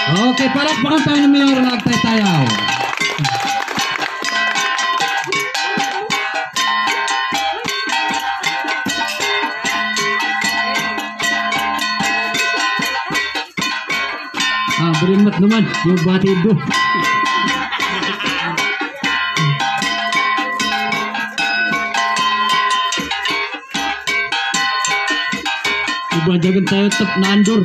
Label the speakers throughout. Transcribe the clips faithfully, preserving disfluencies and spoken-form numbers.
Speaker 1: Oke, para penonton yang mayor nagtatayaw. Ah, berimat naman yung batido. Ibajagan tayo tep nandur.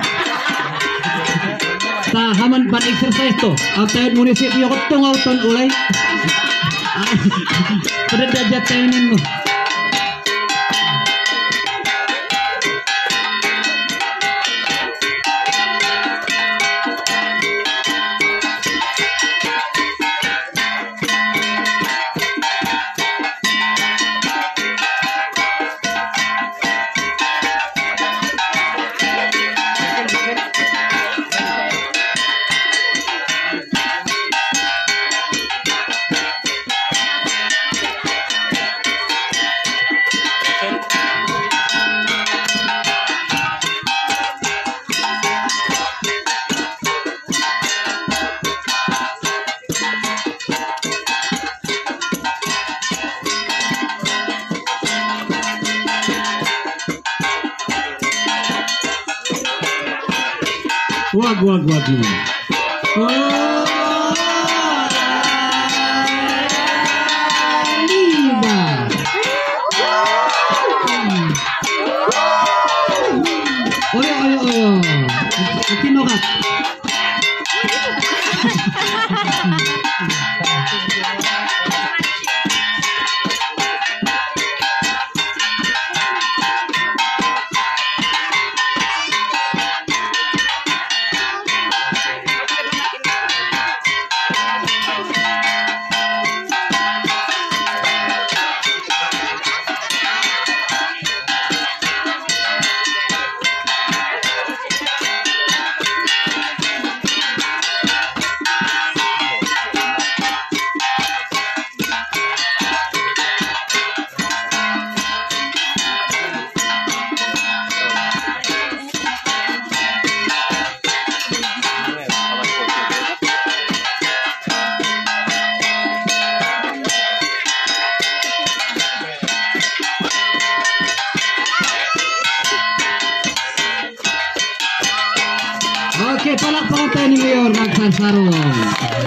Speaker 1: Tahaman pan exercise to. Ang tayo munisipyo ko tungauton ulay. Pada dajat tayo mo. Wag wag wag ini. Oh, lima. Oyo oyo oyo. Tinokat. Oke, palakpakan tayo ni Mayor nagsasarong.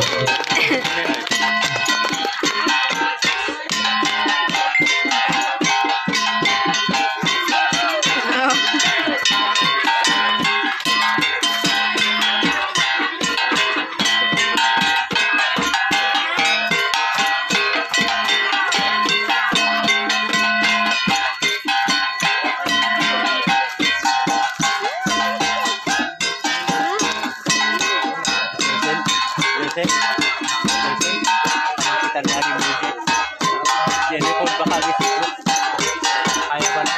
Speaker 2: Kita lagi musik. Jadi pun bakal gitu. Ayo bang.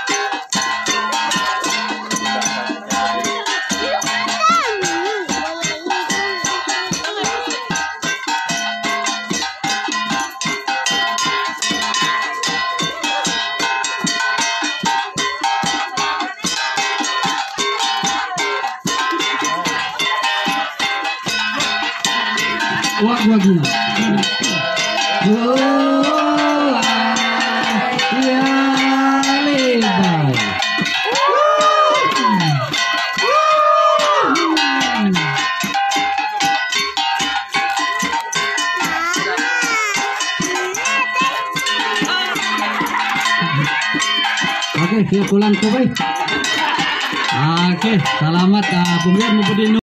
Speaker 1: Wag wag ini. Oh, ya lebar. Oke, siap pulang tuh, Oke, selamat uh, pemirsa